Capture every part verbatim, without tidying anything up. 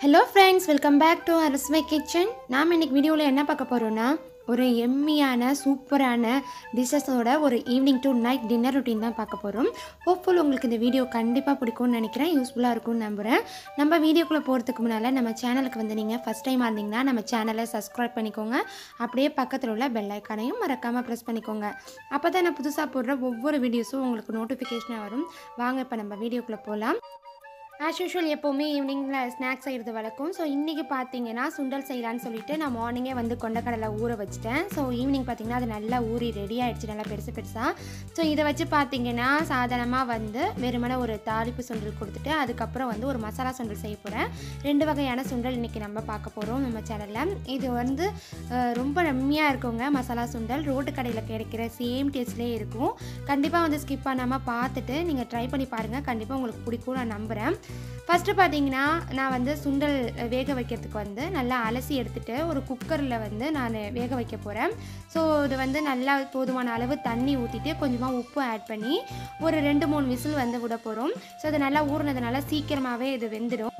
Hello friends, welcome back to Arusuvai kitchen. நாம இன்னைக்கு வீடியோல என்ன பார்க்க போறோம்னா ஒரு எம்மியான சூப்பரான டிஷஸோட ஒரு evening to night dinner routine தான் பார்க்க போறோம். ஹோப்ஃபுல் உங்களுக்கு இந்த வீடியோ கண்டிப்பா பிடிக்கும்னு நினைக்கிறேன். யூஸ்ஃபுல்லா இருக்கும்னு நம்புறேன். நம்ம வீடியோக்குள்ள போறதுக்கு முன்னால நம்ம சேனலுக்கு வந்து நீங்க ஃபர்ஸ்ட் டைம் வந்தீங்கன்னா நம்ம சேனலை சப்ஸ்கிரைப் பண்ணிக்கோங்க. அப்படியே பக்கத்துல உள்ள பெல் ஐகானையும் மறக்காம பிரஸ் பண்ணிக்கோங்க. அப்பதான் நான் புதுசா போடுற ஒவ்வொரு வீடியோஸும் உங்களுக்கு நோட்டிஃபிகேஷனா வரும். வாங்க இப்ப நம்ம வீடியோக்குள்ள போலாம். As usual எப்போவுமே ஈவினிங்கில் ஸ்நாக்ஸ் செய்கிறது வழக்கம். ஸோ இன்றைக்கி பார்த்தீங்கன்னா சுண்டல் செய்யலான்னு சொல்லிட்டு நான் மார்னிங்கே வந்து கொண்டக்கடலை ஊற வச்சுட்டேன். ஸோ ஈவினிங் பார்த்தீங்கன்னா அது நல்லா ஊறி ரெடி ஆகிடுச்சு, நல்லா பெருசு பெருசாக. ஸோ இதை வச்சு பார்த்தீங்கன்னா சாதாரணமாக வந்து வெறுமனே ஒரு தாளிப்பு சுண்டல் கொடுத்துட்டு அதுக்கப்புறம் வந்து ஒரு மசாலா சுண்டல் செய்ய போகிறேன். ரெண்டு வகையான சுண்டல் இன்றைக்கி நம்ம பார்க்க போகிறோம் நம்ம சேனலில். இது வந்து ரொம்ப ரம்மியாக இருக்குங்க. மசாலா சுண்டல் ரோட்டு கடையில் கிடைக்கிற சேம் டேஸ்ட்லேயே இருக்கும். கண்டிப்பாக வந்து ஸ்கிப் பண்ணாமல் பார்த்துட்டு நீங்கள் ட்ரை பண்ணி பாருங்கள். கண்டிப்பாக உங்களுக்கு பிடிக்கும் நான் நம்புகிறேன். ஃபஸ்ட்டு பார்த்தீங்கன்னா நான் வந்து சுண்டல் வேக வைக்கிறதுக்கு வந்து நல்லா அலசி எடுத்துகிட்டு ஒரு குக்கரில் வந்து நான் வேக வைக்க போகிறேன். ஸோ இது வந்து நல்லா போதுமான அளவு தண்ணி ஊற்றிட்டு கொஞ்சமாக உப்பு ஆட் பண்ணி ஒரு ரெண்டு மூணு விசில் வந்து விட போகிறோம். ஸோ இது நல்லா ஊறினதுனால சீக்கிரமாகவே இது வெந்துடும்.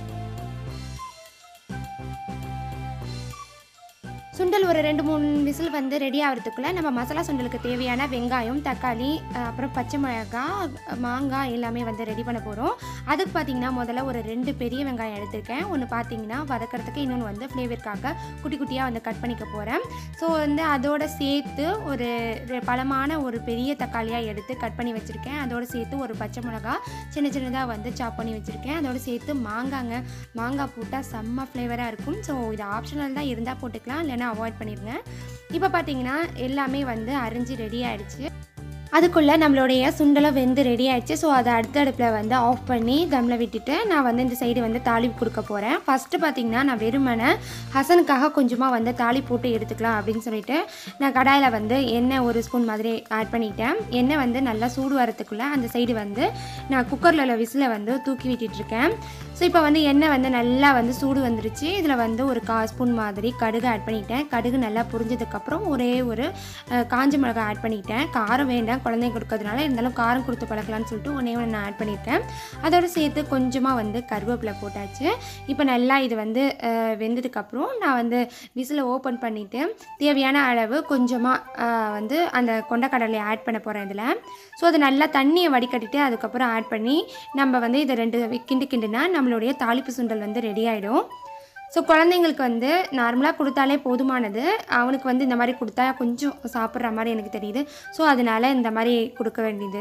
சுண்டல் ஒரு ரெண்டு மூணு விசில் வந்து ரெடி ஆகிறதுக்குள்ளே நம்ம மசாலா சுண்டலுக்கு தேவையான வெங்காயம், தக்காளி, அப்புறம் பச்சை மிளகாய், மாங்காய் எல்லாமே வந்து ரெடி பண்ண போகிறோம். அதுக்கு பார்த்திங்கன்னா முதல்ல ஒரு ரெண்டு பெரிய வெங்காயம் எடுத்திருக்கேன். ஒன்று பார்த்திங்கன்னா வதக்கிறதுக்கு, இன்னொன்று வந்து ஃப்ளேவருக்காக குட்டி குட்டியாக வந்து கட் பண்ணிக்க போகிறேன். ஸோ வந்து அதோடு சேர்த்து ஒரு பழமான ஒரு பெரிய தக்காளியாக எடுத்து கட் பண்ணி வச்சுருக்கேன். அதோடு சேர்த்து ஒரு பச்சை மிளகாய் சின்ன சின்னதாக வந்து சாப் பண்ணி வச்சுருக்கேன். அதோடு சேர்த்து மாங்காங்க, மாங்காய் போட்டால் செம்ம ஃப்ளேவராக இருக்கும். ஸோ இது ஆப்ஷனல் தான், இருந்தால் போட்டுக்கலாம், இல்லைன்னா அவாய்ட் பண்ணிடுங்க. இப்போ பார்த்தீங்கன்னா எல்லாமே வந்து அரிஞ்சு ரெடி ஆகிடுச்சு. அதுக்குள்ளே நம்மளுடைய சுண்டலை வெந்து ரெடி ஆகிடுச்சு. ஸோ அதை அடுத்த அடுப்பில் வந்து ஆஃப் பண்ணி தம்மில் விட்டுட்டு நான் வந்து இந்த சைடு வந்து தாளிப்பு கொடுக்க போகிறேன். ஃபஸ்ட்டு பார்த்திங்கன்னா நான் வெறுமனை ஹசனுக்காக கொஞ்சமாக வந்து தாளி போட்டு எடுத்துக்கலாம் அப்படின்னு சொல்லிட்டு நான் கடாயில் வந்து எண்ணெய் ஒரு ஸ்பூன் மாதிரி ஆட் பண்ணிட்டேன். எண்ணெய் வந்து நல்லா சூடு வரத்துக்குள்ளே அந்த சைடு வந்து நான் குக்கரில் உள்ள விசிலை வந்து தூக்கி விட்டுட்ருக்கேன். ஸோ இப்போ வந்து எண்ணெய் வந்து நல்லா வந்து சூடு வந்துருச்சு. இதில் வந்து ஒரு கா ஸ்பூன் மாதிரி கடுகு ஆட் பண்ணிட்டேன். கடுகு நல்லா புரிஞ்சதுக்கப்புறம் ஒரே ஒரு காஞ்ச மிளகாய் ஆட் பண்ணிட்டேன். காரம் வேண்டாம் குழந்தைங்க கொடுக்கறதுனால, இருந்தாலும் காரம் கொடுத்து பழக்கலான்னு சொல்லிட்டு ஒன்றே ஒன்று நான் ஆட் பண்ணியிருக்கேன். அதோடு சேர்த்து கொஞ்சமாக வந்து கருவேப்பிலை போட்டாச்சு. இப்போ நல்லா இது வந்து வெந்ததுக்கப்புறம் நான் வந்து விசிலை ஓப்பன் பண்ணிவிட்டு தேவையான அளவு கொஞ்சமாக வந்து அந்த கொண்டக்கடலை ஆட் பண்ண போகிறேன் இதில். ஸோ அது நல்லா தண்ணியை வடிகட்டிட்டு அதுக்கப்புறம் ஆட் பண்ணி நம்ம வந்து இதை ரெண்டு கிண்டு கிண்டுனா நம்மளுடைய தாளிப்பு சுண்டல் வந்து ரெடி ஆகிடும். ஸோ குழந்தைங்களுக்கு வந்து நார்மலாக கொடுத்தாலே போதுமானது. அவனுக்கு வந்து இந்த மாதிரி கொடுத்தா கொஞ்சம் சாப்பிட்ற மாதிரி எனக்கு தெரியுது. ஸோ அதனால் இந்த மாதிரி கொடுக்க வேண்டியது.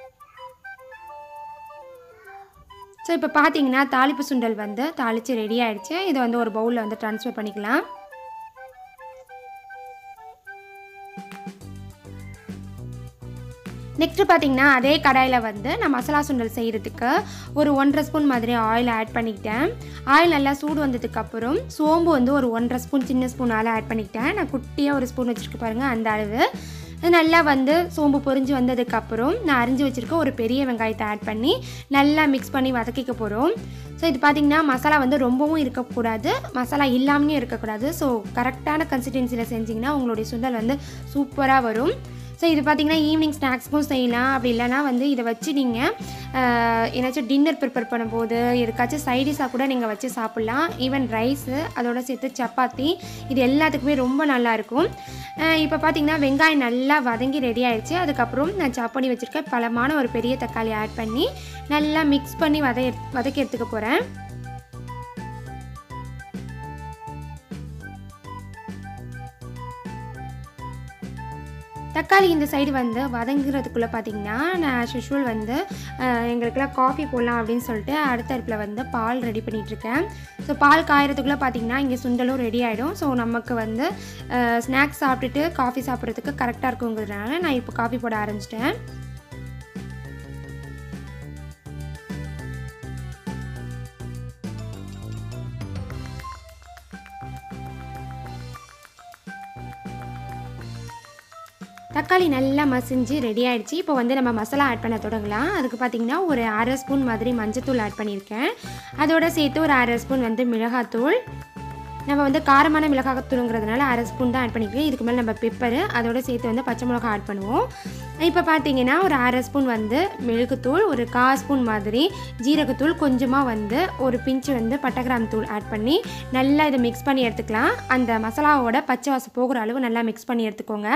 ஸோ இப்போ பார்த்தீங்கன்னா தாளிப்பு சுண்டல் வந்து தாளித்து ரெடி ஆகிடுச்சு. இதை வந்து ஒரு பவுலில் வந்து ட்ரான்ஸ்ஃபர் பண்ணிக்கலாம். நெக்ஸ்ட்டு பார்த்திங்கன்னா அதே கடாயில் வந்து நான் மசாலா சுண்டல் செய்கிறதுக்கு ஒரு ஒன்றரை ஸ்பூன் மாதிரி ஆயில் ஆட் பண்ணிக்கிட்டேன். ஆயில் நல்லா சூடு வந்ததுக்கப்புறம் சோம்பு வந்து ஒரு ஒன்றரை ஸ்பூன் சின்ன ஸ்பூனால் ஆட் பண்ணிக்கிட்டேன். நான் குட்டியாக ஒரு ஸ்பூன் வச்சுருக்கு பாருங்கள், அந்த அளவு. நல்லா வந்து சோம்பு பொரிஞ்சு வந்ததுக்கப்புறம் நான் அரிஞ்சு வச்சுருக்க ஒரு பெரிய வெங்காயத்தை ஆட் பண்ணி நல்லா மிக்ஸ் பண்ணி வதக்கிக்க போகிறோம். ஸோ இது பார்த்திங்கன்னா மசாலா வந்து ரொம்பவும் இருக்கக்கூடாது, மசாலா இல்லாமலே இருக்கக்கூடாது. ஸோ கரெக்டான கன்சிஸ்டன்சியில் செஞ்சிங்கன்னா உங்களுடைய சுண்டல் வந்து சூப்பராக வரும். ஸோ இது பார்த்திங்கன்னா ஈவினிங் ஸ்நாக்ஸ்க்கும் செய்யலாம். அப்படி இல்லைனா வந்து இதை வச்சு நீங்கள் ஏதாச்சும் டின்னர் ப்ரிப்பேர் பண்ணும்போது எதுக்காச்சும் சைடிஷாக கூட நீங்கள் வச்சு சாப்பிட்லாம். ஈவன் ரைஸு அதோடு சேர்த்து சப்பாத்தி இது எல்லாத்துக்குமே ரொம்ப நல்லாயிருக்கும். இப்போ பார்த்திங்கன்னா வெங்காயம் நல்லா வதங்கி ரெடி ஆகிடுச்சு. அதுக்கப்புறம் நான் சாப் பண்ணி வச்சுருக்க பழமான ஒரு பெரிய தக்காளி ஆட் பண்ணி நல்லா மிக்ஸ் பண்ணி வத வதக்கி எடுத்துக்க போகிறேன். தக்காளி இந்த சைடு வந்து வதங்குறதுக்குள்ளே பார்த்திங்கன்னா நான் ஆஸ் யூஷுவல் வந்து எங்களுக்கெல்லாம் காஃபி போடலாம் அப்படின்னு சொல்லிட்டு அடுத்த அடுப்பில் வந்து பால் ரெடி பண்ணிகிட்ருக்கேன். ஸோ பால் காயறதுக்குள்ளே பார்த்திங்கன்னா இங்கே சுண்டலும் ரெடி ஆகிடும். ஸோ நமக்கு வந்து ஸ்நாக்ஸ் சாப்பிட்டுட்டு காஃபி சாப்பிட்றதுக்கு கரெக்டாக இருக்குங்கிறதுனால நான் இப்போ காஃபி போட ஆரம்பிச்சிட்டேன். தக்காளி நல்லா மசிஞ்சு ரெடி ஆகிடுச்சு. இப்போ வந்து நம்ம மசாலா ஆட் பண்ண தொடங்கலாம். அதுக்கு பார்த்திங்கன்னா ஒரு அரை ஸ்பூன் மாதிரி மஞ்சத்தூள் ஆட் பண்ணியிருக்கேன். அதோடு சேர்த்து ஒரு அரை ஸ்பூன் வந்து மிளகாத்தூள், நம்ம வந்து காரமான மிளகாத்தூளுங்கிறதுனால அரை ஸ்பூன் தான் ஆட் பண்ணிக்கிறேன். இதுக்கு மேலே நம்ம பெப்பரு அதோடு சேர்த்து வந்து பச்சை மிளகா ஆட் பண்ணுவோம். இப்போ பார்த்தீங்கன்னா ஒரு அரை ஸ்பூன் வந்து மிளகுத்தூள், ஒரு கால் ஸ்பூன் மாதிரி ஜீரகத்தூள், கொஞ்சமாக வந்து ஒரு பிஞ்சு வந்து பட்டைக்கிராம் தூள் ஆட் பண்ணி நல்லா இதை மிக்ஸ் பண்ணி எடுத்துக்கலாம். அந்த மசாலாவோட பச்சை வாசம் போகிற அளவு நல்லா மிக்ஸ் பண்ணி எடுத்துக்கோங்க.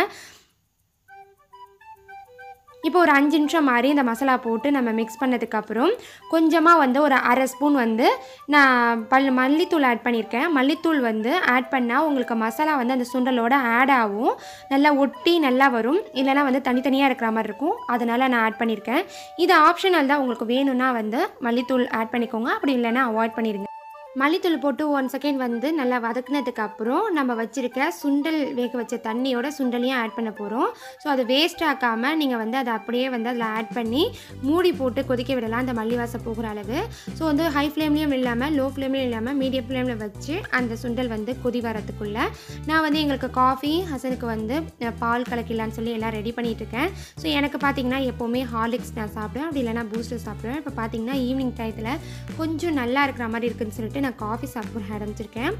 இப்போ ஒரு அஞ்சு நிமிஷம் மாதிரி இந்த மசாலா போட்டு நம்ம மிக்ஸ் பண்ணதுக்கப்புறம் கொஞ்சமாக வந்து ஒரு அரை ஸ்பூன் வந்து நான் பல் மல்லித்தூள் ஆட் பண்ணியிருக்கேன். மல்லித்தூள் வந்து ஆட் பண்ணால் உங்களுக்கு மசாலா வந்து அந்த சுண்டலோட ஆட் ஆகும், நல்லா ஒட்டி நல்லா வரும். இல்லைனா வந்து தனித்தனியாக இருக்கிற மாதிரி இருக்கும், அதனால் நான் ஆட் பண்ணியிருக்கேன். இது ஆப்ஷனல் தான், உங்களுக்கு வேணும்னா வந்து மல்லித்தூள் ஆட் பண்ணிக்கோங்க, அப்படி இல்லைனா அவாய்ட் பண்ணிடுங்க. மல்லித்தூள் போட்டு ஒன் செகண்ட் வந்து நல்லா வதக்குனதுக்கப்புறம் நம்ம வச்சுருக்க சுண்டல் வேக வச்ச தண்ணியோட சுண்டலையும் ஆட் பண்ண போகிறோம். ஸோ அதை வேஸ்ட் ஆக்காமல் நீங்கள் வந்து அதை அப்படியே வந்து அதில் ஆட் பண்ணி மூடி போட்டு கொதிக்க விடலாம், அந்த மல்லி வாசம் போகிற அளவு. ஸோ வந்து ஹை ஃப்ளேம்லேயும் இல்லாமல் லோ ஃப்ளேம்லேயும் இல்லாமல் மீடியம் ஃப்ளேமில் வச்சு அந்த சுண்டல் வந்து கொதி வரத்துக்குள்ளே நான் வந்து எங்களுக்கு காஃபி, ஹசனுக்கு வந்து பால் கலக்கிலான்னு சொல்லி எல்லாம் ரெடி பண்ணிகிட்ருக்கேன். ஸோ எனக்கு பார்த்திங்கன்னா எப்போவுமே ஹார்லிக்ஸ் நான் சாப்பிடுவேன், அப்படி இல்லைனா பூஸ்டர் சாப்பிடுவேன். இப்போ பார்த்திங்கன்னா ஈவினிங் டயத்தில் கொஞ்சம் நல்லா இருக்கிற மாதிரி இருக்குதுன்னு சொல்லிட்டு நான் காஃபி சாப்பிட ஆரம்பிச்சிருக்கேன்.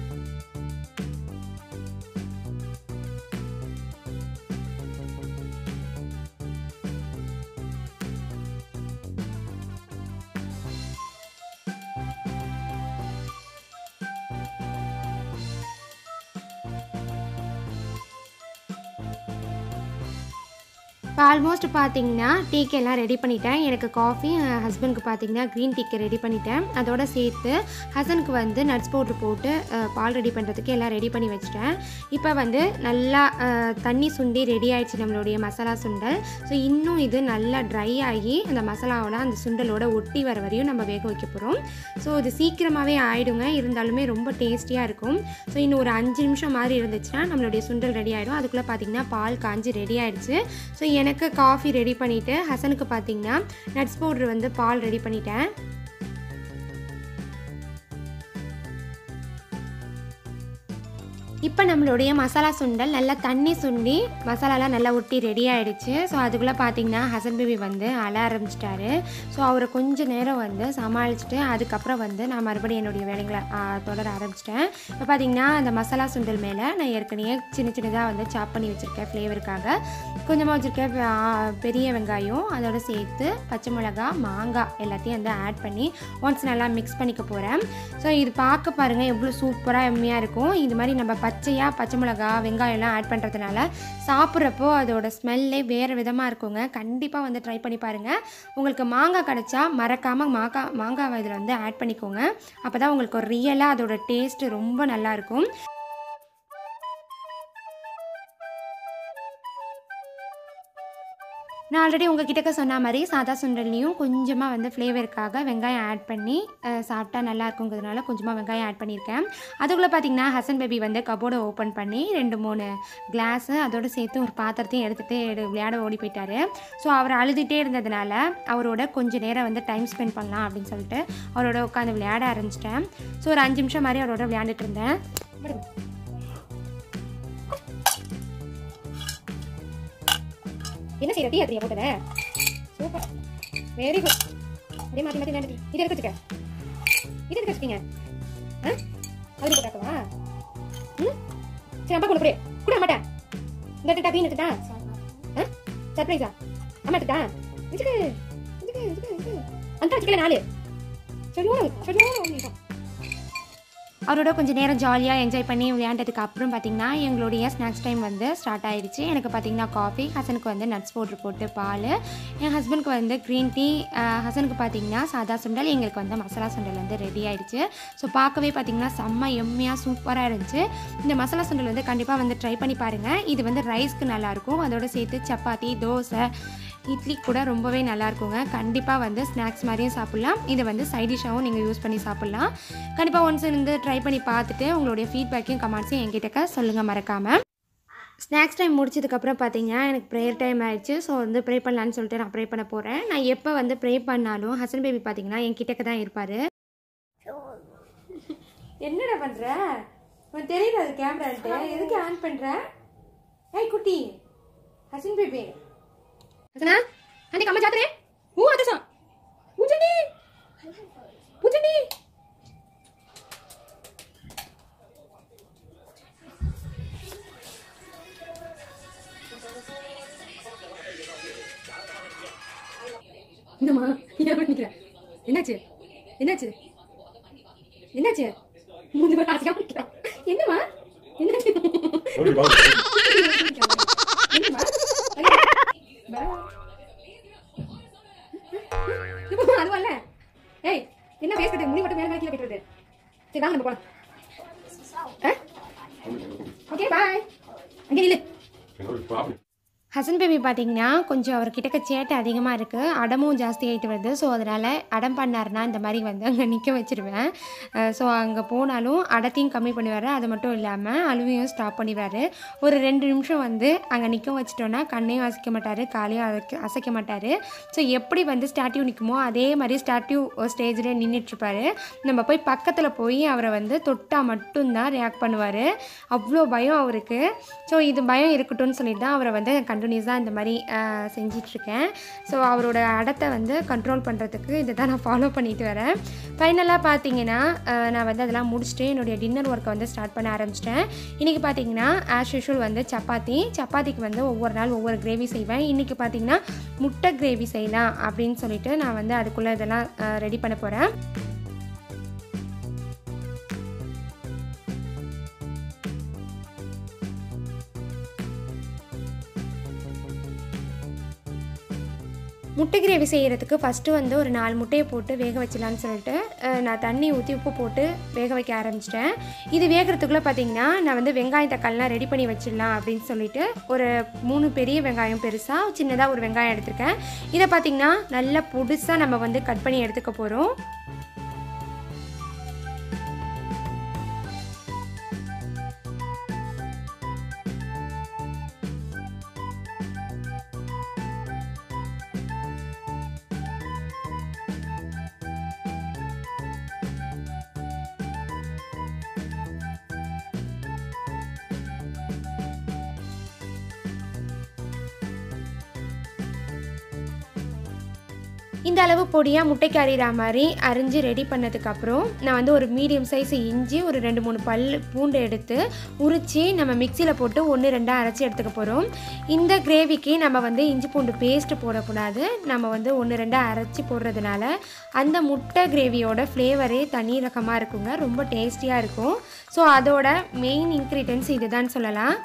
இப்போ ஆல்மோஸ்ட் பார்த்தீங்கன்னா டீக்கு எல்லாம் ரெடி பண்ணிட்டேன். எனக்கு காஃபி, ஹஸ்பண்டுக்கு பார்த்தீங்கன்னா க்ரீன் டீக்கு ரெடி பண்ணிட்டேன். அதோடு சேர்த்து ஹசனுக்கு வந்து நட்ஸ் பவுட்ரு போட்டு பால் ரெடி பண்ணுறதுக்கு எல்லாம் ரெடி பண்ணி வச்சுட்டேன். இப்போ வந்து நல்லா தண்ணி சுண்டி ரெடி ஆகிடுச்சு நம்மளுடைய மசாலா சுண்டல். ஸோ இன்னும் இது நல்லா ட்ரை ஆகி அந்த மசாலாவோட அந்த சுண்டலோட ஒட்டி வர வரையும் நம்ம வேக வைக்க போகிறோம். ஸோ இது சீக்கிரமாகவே ஆகிடுங்க, இருந்தாலுமே ரொம்ப டேஸ்டியாக இருக்கும். ஸோ இன்னும் ஒரு அஞ்சு நிமிஷம் மாதிரி இருந்துச்சுன்னா நம்மளுடைய சுண்டல் ரெடி ஆகிடும். அதுக்குள்ளே பார்த்திங்கன்னா பால் காஞ்சி ரெடி ஆகிடுச்சு. ஸோ எனக்கு காஃபி ரெடி பண்ணிவிட்டு ஹசனுக்கு பார்த்திங்கன்னா நட்ஸ் பவுட்ரு வந்து பால் ரெடி பண்ணிட்டேன். இப்போ நம்மளுடைய மசாலா சுண்டல் நல்லா தண்ணி சுண்டி மசாலாலாம் நல்லா ஒட்டி ரெடி ஆகிடுச்சு. ஸோ அதுக்குள்ளே பார்த்திங்கன்னா ஹசன் பேபி வந்து அழ ஆரம்பிச்சிட்டாரு. ஸோ அவரை கொஞ்சம் நேரம் வந்து சமாளிச்சுட்டு அதுக்கப்புறம் வந்து நான் மறுபடியும் என்னுடைய வேலைகளை தொடர ஆரம்பிச்சிட்டேன். இப்போ பார்த்திங்கன்னா அந்த மசாலா சுண்டல் மேலே நான் ஏற்கனவே சின்ன சின்னதாக வந்து சாப் பண்ணி வச்சுருக்கேன் ஃப்ளேவருக்காக. கொஞ்சமாக வச்சுருக்கேன் பெரிய வெங்காயம், அதோடு சேர்த்து பச்சை மிளகா, மாங்காய் எல்லாத்தையும் வந்து ஆட் பண்ணி ஒன்ஸ் நல்லா மிக்ஸ் பண்ணிக்க போகிறேன். ஸோ இது பார்க்க பாருங்கள் எவ்வளோ சூப்பராக எம்மையாக இருக்கும். இது மாதிரி நம்ம பச்சையாக பச்சை மிளகா, வெங்காயம்லாம் ஆட் பண்ணுறதுனால சாப்பிட்றப்போ அதோட ஸ்மெல்லே வேறு விதமாக இருக்குங்க. கண்டிப்பாக வந்து ட்ரை பண்ணி பாருங்கள். உங்களுக்கு மாங்காய் கிடச்சா மறக்காமல் மாங்காய் மாங்காய் இதில் வந்து ஆட் பண்ணிக்கோங்க. அப்போ தான் உங்களுக்கு ஒரு ரியலாக அதோட டேஸ்ட்டு ரொம்ப நல்லாயிருக்கும். நான் ஆல்ரெடி உங்கள் கிட்டக்க சொன்ன மாதிரி சாதா சுண்டல்லையும் கொஞ்சமாக வந்து ஃப்ளேவருக்காக வெங்காயம் ஆட் பண்ணி சாப்பிட்டா நல்லா இருக்குங்கிறதுனால கொஞ்சமாக வெங்காயம் ஆட் பண்ணியிருக்கேன். அதுக்குள்ளே பார்த்திங்கன்னா ஹசன் பேபி வந்து கபோர்டை ஓப்பன் பண்ணி ரெண்டு மூணு கிளாஸு அதோடு சேர்த்து ஒரு பாத்திரத்தையும் எடுத்துகிட்டு விளையாட ஓடி போயிட்டார். ஸோ அவர் அழுதுகிட்டே இருந்ததுனால அவரோட கொஞ்சம் நேரம் வந்து டைம் ஸ்பெண்ட் பண்ணலாம் அப்படின்னு சொல்லிட்டு அவரோட உட்காந்து விளையாட ஆரம்பிச்சிட்டேன். ஸோ ஒரு அஞ்சு நிமிஷம் மாதிரி அவரோட விளையாண்டுட்டு இருந்தேன். என்ன செய்யற டீ அப்படியே போட்டத சூப்பர், வெரி குட். அதே மாத்தி மாத்தி விளையாண்டுட்டு இதை எடுத்து வச்சுக்க. இதை எடுத்து வச்சுட்டீங்க. அது போட்டாக்கவா? ம் சரி, அம்மா கொண்டு போடு. கூட மாட்டேன். இந்த எடுத்துட்டா தீன் எடுத்துட்டா சர்ப்ரைஸா? அம்மா எடுத்துட்டா இதுக்கு இதுக்கு இதுக்கு இதுக்கு அந்த வச்சுக்கல நாலு சொல்லுவோம் சொல்லுவோம். அவரோட கொஞ்சம் நேரம் ஜாலியாக என்ஜாய் பண்ணி விளையாண்டதுக்கு அப்புறம் பார்த்திங்கன்னா எங்களுடைய ஸ்நாக்ஸ் டைம் வந்து ஸ்டார்ட் ஆகிடுச்சு. எனக்கு பார்த்திங்கன்னா காஃபி, ஹசனுக்கு வந்து நட்ஸ் பவுட்ரு போட்டு பால், என் ஹஸ்பண்டுக்கு வந்து க்ரீன் டீ, ஹசனுக்கு பார்த்திங்கன்னா சாதா சுண்டல், எங்களுக்கு வந்து மசாலா சுண்டல் வந்து ரெடி ஆகிடுச்சு. ஸோ பார்க்கவே பார்த்திங்கன்னா செம்ம எம்மையாக சூப்பராக இருந்துச்சு. இந்த மசாலா சுண்டல் வந்து கண்டிப்பாக வந்து ட்ரை பண்ணி பாருங்கள். இது வந்து ரைஸ்க்கு நல்லாயிருக்கும், அதோடு சேர்த்து சப்பாத்தி, தோசை, இட்லி கூட ரொம்பவே நல்லாயிருக்குங்க. கண்டிப்பாக வந்து ஸ்நாக்ஸ் மாதிரியும் சாப்பிட்லாம், இதை வந்து சைட் டிஷ்ஷாகவும் நீங்கள் யூஸ் பண்ணி சாப்பிட்லாம். கண்டிப்பாக ஒன்ஸ் இருந்து ட்ரை பண்ணி பார்த்துட்டு உங்களுடைய ஃபீட்பேக்கையும் கமெண்ட்ஸையும் என்கிட்ட சொல்லுங்கள் மறக்காமல். ஸ்நாக்ஸ் டைம் முடிச்சதுக்கப்புறம் பார்த்தீங்கன்னா எனக்கு ப்ரேயர் டைம் ஆகிடுச்சு. ஸோ வந்து ப்ரே பண்ணலான்னு சொல்லிட்டு நான் ப்ரே பண்ண போகிறேன். நான் எப்போ வந்து ப்ரே பண்ணாலும் ஹசன் பேபி பார்த்தீங்கன்னா என் கிட்டக்க தான் இருப்பார். என்னடா பண்ணுற? உனக்கு தெரியுது அது கேமரான்ட்டு, எதுக்கு ஆன் பண்ணுற? ஏய் குட்டி ஹசன் பேபி हसना आंटी कम्मा जाते रे हूं आता सा पूछनी पूछनी என்னம்மா ஏன் பண்ணிக்கிற என்னாச்சு என்னாச்சு என்னாச்சு மூணு பேர் ஆசையா பண்ணிக்கிறான் என்னம்மா என்னாச்சு என்னம்மா அதுவல்ல ஏய் என்ன பேசிட்டு முடி மட்டும் மேல மேல கீழே போயிட்டு சரி வாங்க நம்ம போலாம் ஓகே பாய் அங்கே நில்லு ஹசன் பேபி பார்த்தீங்கன்னா கொஞ்சம் அவர்கிட்ட சேட்டை அதிகமாக இருக்குது, அடமும் ஜாஸ்தி ஆகிட்டு வருது. ஸோ அதனால் அடம் பண்ணார்னா இந்த மாதிரி வந்து அங்கே நிற்க வச்சுருவேன். ஸோ அங்கே போனாலும் அடத்தையும் கம்மி பண்ணுவார், அது மட்டும் இல்லாமல் அழுவையும் ஸ்டாப் பண்ணிடுவார். ஒரு ரெண்டு நிமிஷம் வந்து அங்கே நிற்க வச்சிட்டோன்னா கண்ணையும் அசைக்க மாட்டார், காலையும் அசைக்க அசைக்க மாட்டார். ஸோ எப்படி வந்து ஸ்டாட்யூ நிற்குமோ அதே மாதிரி ஸ்டாட்யூ ஸ்டேஜில் நின்றுட்டுருப்பார். நம்ம போய் பக்கத்தில் போய் அவரை வந்து தொட்டால் மட்டும்தான் ரியாக்ட் பண்ணுவார். அவ்வளோ பயம் அவருக்கு. ஸோ இது பயம் இருக்கட்டும்னு சொல்லிட்டு தான் அவரை வந்து கண்டினியூஸாக இந்த மாதிரி செஞ்சிட்ருக்கேன். ஸோ அவரோட அடத்தை வந்து கண்ட்ரோல் பண்ணுறதுக்கு இதை தான் நான் ஃபாலோ பண்ணிட்டு வரேன். ஃபைனலாக பார்த்தீங்கன்னா நான் வந்து அதெல்லாம் முடிச்சுட்டு என்னுடைய டின்னர் ஒர்க்கை வந்து ஸ்டார்ட் பண்ண ஆரம்பிச்சிட்டேன். இன்றைக்கி பார்த்தீங்கன்னா ஆஸ் யூஷுவல் வந்து சப்பாத்தி சப்பாத்திக்கு வந்து ஒவ்வொரு நாள் ஒவ்வொரு கிரேவி செய்வேன். இன்றைக்கி பார்த்தீங்கன்னா முட்டை கிரேவி செய்யலாம் அப்படின்னு சொல்லிட்டு நான் வந்து அதுக்குள்ளே இதெல்லாம் ரெடி பண்ண போகிறேன். முட்டை கிரேவி செய்கிறதுக்கு ஃபஸ்ட்டு வந்து ஒரு நாலு முட்டையை போட்டு வேக வச்சிடலான்னு சொல்லிட்டு நான் தண்ணி ஊற்றி உப்பு போட்டு வேக வைக்க ஆரம்பிச்சிட்டேன். இது வேகிறதுக்குள்ளே பார்த்தீங்கன்னா நான் வந்து வெங்காயம் தக்காளிலாம் ரெடி பண்ணி வச்சிடலாம் அப்படின்னு சொல்லிட்டு ஒரு மூணு பெரிய வெங்காயம் பெருசாக சின்னதாக ஒரு வெங்காயம் எடுத்திருக்கேன். இதை பார்த்திங்கன்னா நல்லா புதுசாக நம்ம வந்து கட் பண்ணி எடுத்துக்க போகிறோம். இந்த அளவு பொடியாக முட்டைக்கு அரிகிற மாதிரி அரிஞ்சு ரெடி பண்ணதுக்கப்புறம் நான் வந்து ஒரு மீடியம் சைஸ் இஞ்சி ஒரு ரெண்டு மூணு பல் பூண்டு எடுத்து உரித்து நம்ம மிக்சியில் போட்டு ஒன்று ரெண்டாக அரைச்சி எடுத்துக்க போகிறோம். இந்த கிரேவிக்கு நம்ம வந்து இஞ்சி பூண்டு பேஸ்ட்டு போடக்கூடாது, நம்ம வந்து ஒன்று ரெண்டாக அரைச்சி போடுறதுனால அந்த முட்டை கிரேவியோட ஃப்ளேவரே தனி ரகமாக இருக்குங்க, ரொம்ப டேஸ்டியாக இருக்கும். ஸோ அதோட மெயின் இன்க்ரீடியன்ட்ஸ் இது தான் சொல்லலாம்.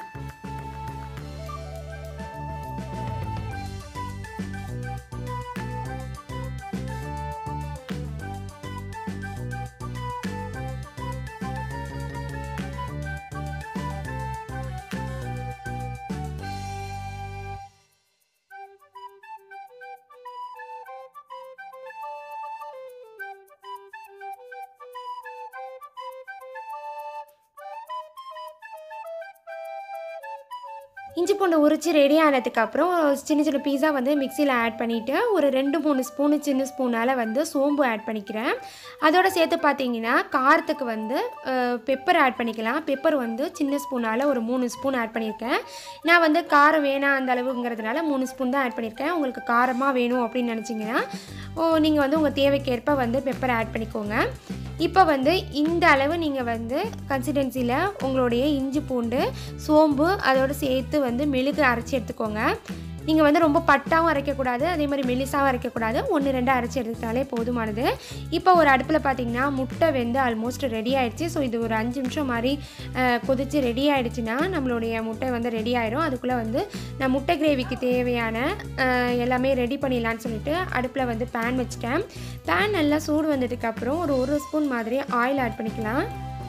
இஞ்சி பூண்டு உரித்து ரெடி ஆனதுக்கப்புறம் சின்ன சின்ன பீஸா வந்து மிக்சியில் ஆட் பண்ணிவிட்டு ஒரு ரெண்டு மூணு ஸ்பூனு சின்ன ஸ்பூனால் வந்து சோம்பு ஆட் பண்ணிக்கிறேன். அதோடு சேர்த்து பார்த்தீங்கன்னா காரத்துக்கு வந்து பெப்பர் ஆட் பண்ணிக்கலாம். பெப்பர் வந்து சின்ன ஸ்பூனால் ஒரு மூணு ஸ்பூன் ஆட் பண்ணியிருக்கேன். நான் வந்து காரம் வேணாம் அந்த அளவுங்கிறதுனால மூணு ஸ்பூன் தான் ஆட் பண்ணியிருக்கேன். உங்களுக்கு காரமாக வேணும் அப்படின்னு நினச்சிங்கன்னா நீங்கள் வந்து உங்கள் தேவைக்கேற்ப வந்து பெப்பர் ஆட் பண்ணிக்கோங்க. இப்போ வந்து இந்த அளவு நீங்கள் வந்து கன்சிஸ்டன்சியில் உங்களுடைய இஞ்சி பூண்டு சோம்பு அதோடு சேர்த்து வந்து மெழுகு அரைச்சி எடுத்துக்கோங்க. நீங்கள் வந்து ரொம்ப பட்டாவும் அரைக்கக்கூடாது, அதே மாதிரி மெலிசாவும் அரைக்கக்கூடாது, ஒன்று ரெண்டு அரைச்சி எடுத்துக்கிட்டாலே போதுமானது. இப்போ ஒரு அடுப்பில் பார்த்திங்கன்னா முட்டை வெந்து ஆல்மோஸ்ட் ரெடி ஆகிடுச்சு. ஸோ இது ஒரு அஞ்சு நிமிஷம் மாதிரி கொதித்து ரெடி ஆகிடுச்சுன்னா நம்மளுடைய முட்டை வந்து ரெடி ஆகிடும். அதுக்குள்ளே வந்து நான் முட்டை கிரேவிக்கு தேவையான எல்லாமே ரெடி பண்ணிடலான்னு சொல்லிட்டு அடுப்பில் வந்து பேன் வச்சுட்டேன். பேன் நல்லா சூடு வந்ததுக்கப்புறம் ஒரு ஒரு ஸ்பூன் மாதிரி ஆயில் ஆட் பண்ணிக்கலாம்.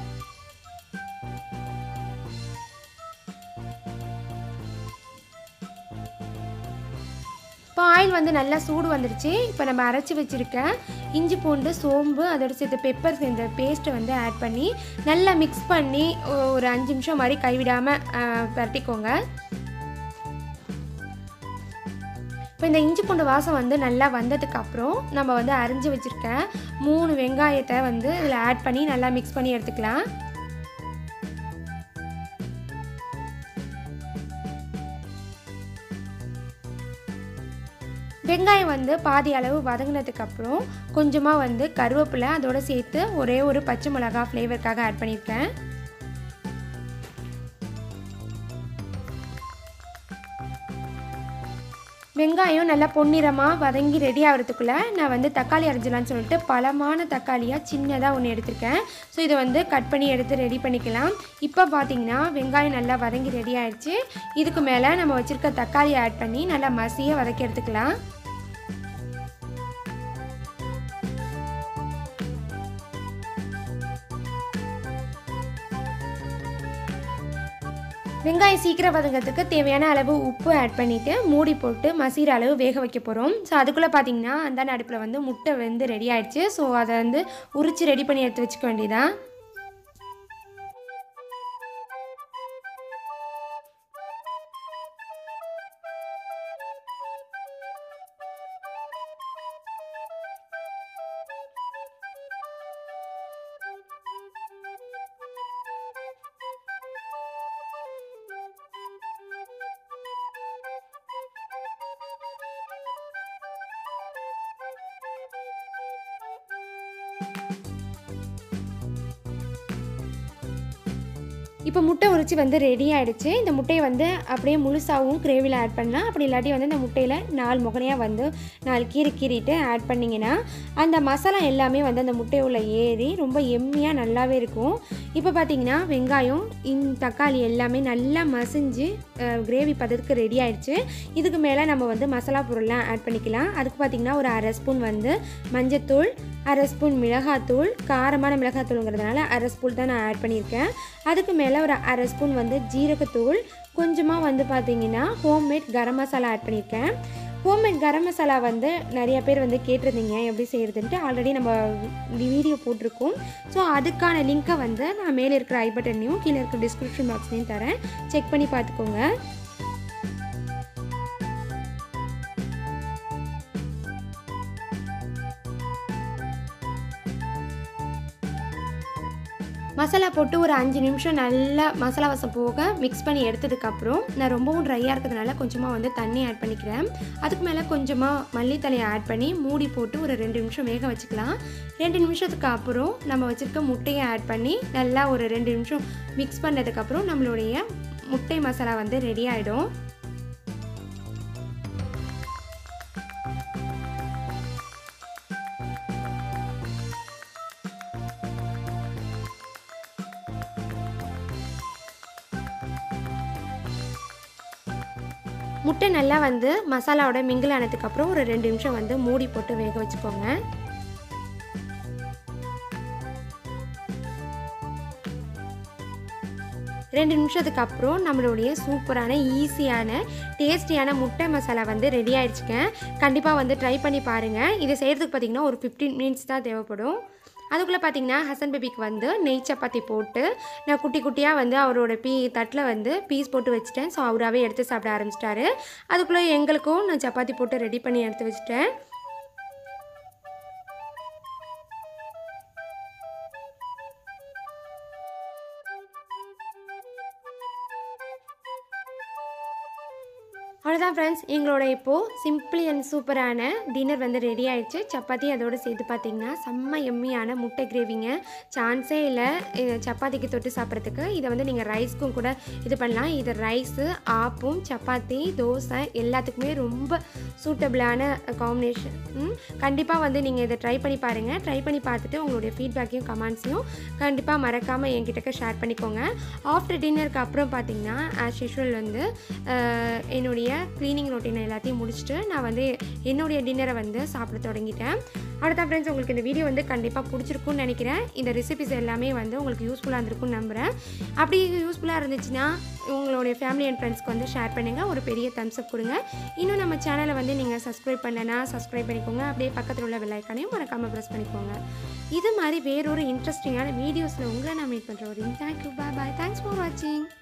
இப்போ ஆயில் வந்து நல்லா சூடு வந்துடுச்சு. இப்போ நம்ம அரைச்சி வச்சுருக்க இஞ்சி பூண்டு சோம்பு அதோட சேர்த்து பெப்பர் சேர்ந்த பேஸ்ட்டை வந்து ஆட் பண்ணி நல்லா மிக்ஸ் பண்ணி ஒரு அஞ்சு நிமிஷம் மாதிரி கைவிடாமல் பரட்டிக்கோங்க. இப்போ இந்த இஞ்சி பூண்டு வாசம் வந்து நல்லா வந்ததுக்கப்புறம் நம்ம வந்து அரிஞ்சு வச்சுருக்க மூணு வெங்காயத்தை வந்து இதில் ஆட் பண்ணி நல்லா மிக்ஸ் பண்ணி எடுத்துக்கலாம். வெங்காயம் வந்து பாதி அளவு வதங்கினதுக்கப்புறம் கொஞ்சமாக வந்து கருவேப்பிலை அதோடு சேர்த்து ஒரே ஒரு பச்சை மிளகா ஃப்ளேவருக்காக ஆட் பண்ணியிருக்கேன். வெங்காயம் நல்லா பொன்னிறமாக வதங்கி ரெடி ஆகிறதுக்குள்ளே நான் வந்து தக்காளி அரைஞ்சலான்னு சொல்லிட்டு பழமான தக்காளியாக சின்னதாக ஒன்று எடுத்திருக்கேன். ஸோ இதை வந்து கட் பண்ணி எடுத்து ரெடி பண்ணிக்கலாம். இப்போ பார்த்திங்கன்னா வெங்காயம் நல்லா வதங்கி ரெடி ஆகிடுச்சு. இதுக்கு மேலே நம்ம வச்சுருக்க தக்காளியை ஆட் பண்ணி நல்லா மசிய வதக்கி எடுத்துக்கலாம். வெங்காயம் சீக்கிரம் வதங்கிறதுக்கு தேவையான அளவு உப்பு ஆட் பண்ணிவிட்டு மூடி போட்டு மசிகிற அளவு வேக வைக்க போகிறோம். ஸோ அதுக்குள்ளே பார்த்திங்கன்னா அந்த அடுப்பில் வந்து முட்டை வந்து ரெடி ஆகிடுச்சு. ஸோ அதை வந்து உரித்து ரெடி பண்ணி எடுத்து வச்சுக்க வேண்டியதான். இப்போ முட்டை உரிச்சு வந்து ரெடி ஆகிடுச்சு. இந்த முட்டையை வந்து அப்படியே முழுசாகவும் கிரேவியில் ஆட் பண்ணலாம். அப்படி இல்லாட்டி வந்து இந்த முட்டையில் நாலு முகனையாக வந்து நாலு கீறி கீறிட்டு ஆட் பண்ணிங்கன்னா அந்த மசாலா எல்லாமே வந்து அந்த முட்டையுள்ள ஏறி ரொம்ப எம்மியாக நல்லாவே இருக்கும். இப்போ பார்த்திங்கன்னா வெங்காயம் இந்த தக்காளி எல்லாமே நல்லா மசிஞ்சு கிரேவி பதத்துக்கு ரெடி ஆகிடுச்சு. இதுக்கு மேலே நம்ம வந்து மசாலா பொருள்லாம் ஆட் பண்ணிக்கலாம். அதுக்கு பார்த்திங்கன்னா ஒரு அரை ஸ்பூன் வந்து மஞ்சத்தூள், அரை ஸ்பூன் மிளகாத்தூள், காரமான மிளகாத்தூளுங்கிறதுனால அரை ஸ்பூன் தான் நான் ஆட் பண்ணியிருக்கேன். அதுக்கு மேலே ஒரு அரை ஸ்பூன் வந்து ஜீரகத்தூள், கொஞ்சமாக வந்து பார்த்திங்கன்னா ஹோம்மேட் கரம் மசாலா ஆட் பண்ணியிருக்கேன். ஹோம்மேட் கரம் மசாலா வந்து நிறைய பேர் வந்து கேட்டிருந்தீங்க எப்படி செய்கிறதுன்ட்டு. ஆல்ரெடி நம்ம வீடியோ போட்டிருக்கோம். ஸோ அதுக்கான லிங்க்கை வந்து நான் மேலே இருக்கிற ஐ பட்டன்லையும் கீழே இருக்கிற டிஸ்கிரிப்ஷன் பாக்ஸ்லையும் தரேன். செக் பண்ணி பார்த்துக்கோங்க. மசாலா போட்டு ஒரு அஞ்சு நிமிஷம் நல்லா மசாலா வாசம் போக மிக்ஸ் பண்ணி எடுத்ததுக்கப்புறம் நான் ரொம்பவும் ட்ரையாக இருக்கிறதுனால கொஞ்சமாக வந்து தண்ணி ஆட் பண்ணிக்கிறேன். அதுக்கு மேலே கொஞ்சமாக மல்லித்தலையை ஆட் பண்ணி மூடி போட்டு ஒரு ரெண்டு நிமிஷம் வேக வச்சுக்கலாம். ரெண்டு நிமிஷத்துக்கு அப்புறம் நம்ம வச்சுருக்க முட்டையை ஆட் பண்ணி நல்லா ஒரு ரெண்டு நிமிஷம் மிக்ஸ் பண்ணதுக்கப்புறம் நம்மளுடைய முட்டை மசாலா வந்து ரெடி ஆகிடும். முட்டை நல்லா வந்து மசாலாவோட மிங்கிள் ஆனதுக்கப்புறம் ஒரு ரெண்டு நிமிஷம் வந்து மூடி போட்டு வேக வச்சுக்கோங்க. ரெண்டு நிமிஷத்துக்கு அப்புறம் நம்மளுடைய சூப்பரான ஈஸியான டேஸ்டியான முட்டை மசாலா வந்து ரெடி ஆகிடுச்சுங்க. கண்டிப்பாக வந்து ட்ரை பண்ணி பாருங்கள். இதை செய்கிறதுக்கு பார்த்திங்கன்னா ஒரு ஃபிஃப்டீன் மினிட்ஸ் தான் தேவைப்படும். அதுக்குள்ளே பார்த்திங்கன்னா ஹசன் பேபிக்கு வந்து நெய் சப்பாத்தி போட்டு நான் குட்டி குட்டியாக வந்து அவரோட பீ தட்டில் வந்து பீஸ் போட்டு வச்சுட்டேன். ஸோ அவராகவே எடுத்து சாப்பிட ஆரம்பிச்சிட்டாரு. அதுக்குள்ளே எங்களுக்கும் நான் சப்பாத்தி போட்டு ரெடி பண்ணி எடுத்து வச்சுட்டேன். அவ்வளோதான் ஃப்ரெண்ட்ஸ், எங்களோட இப்போது சிம்பிளி அண்ட் சூப்பரான டின்னர் வந்து ரெடி ஆகிடுச்சு. சப்பாத்தி அதோடு சேர்த்து பார்த்திங்கன்னா செம்ம எம்மியான முட்டை கிரேவிங்க. சான்ஸே இல்லை சப்பாத்திக்கு தொட்டு சாப்பிட்றதுக்கு. இதை வந்து நீங்கள் ரைஸ்க்கும் கூட இது பண்ணலாம். இது ரைஸு, ஆப்பும், சப்பாத்தி, தோசை எல்லாத்துக்குமே ரொம்ப சூட்டபிளான காம்பினேஷன். கண்டிப்பாக வந்து நீங்கள் இதை ட்ரை பண்ணி பாருங்கள். ட்ரை பண்ணி பார்த்துட்டு உங்களுடைய ஃபீட்பேக்கையும் கமெண்ட்ஸையும் கண்டிப்பாக மறக்காமல் என்கிட்ட ஷேர் பண்ணிக்கோங்க. ஆஃப்டர் டின்னருக்கு அப்புறம் பார்த்திங்கன்னா ஆஸ் யூஷுவல் வந்து என்னுடைய க்ளீனிங் ரொட்டீன் எல்லாத்தையும் முடிச்சுட்டு நான் வந்து என்னுடைய டின்னரை வந்து சாப்பிட தொடங்கிட்டேன். அடுத்த ஃப்ரெண்ட்ஸ், உங்களுக்கு இந்த வீடியோ வந்து கண்டிப்பாக பிடிச்சிருக்குன்னு நினைக்கிறேன். இந்த ரெசிபிஸ் எல்லாமே வந்து உங்களுக்கு யூஸ்ஃபுல்லாக இருந்திருக்குன்னு நம்புகிறேன். அப்படி யூஸ்ஃபுல்லாக இருந்துச்சுன்னா உங்களுடைய ஃபேமிலி அண்ட் ஃப்ரெண்ட்ஸ்க்கு வந்து ஷேர் பண்ணுங்கள். ஒரு பெரிய தம்ஸ் அப் கொடுங்க. இன்னும் நம்ம சேனலை வந்து நீங்கள் சப்ஸ்கிரைப் பண்ணனா சப்ஸ்கிரைப் பண்ணிக்கோங்க. அப்படியே பக்கத்தில் உள்ள பெல் ஐக்கானையும் மறக்காமல் ப்ரெஸ் பண்ணிக்கோங்க. இது மாதிரி வேறொரு இன்ட்ரெஸ்டிங்கான வீடியோஸில் உங்களை நான் மீட் பண்ணுற ஒரு thank you. Bye bye. Thanks for வாட்சிங்.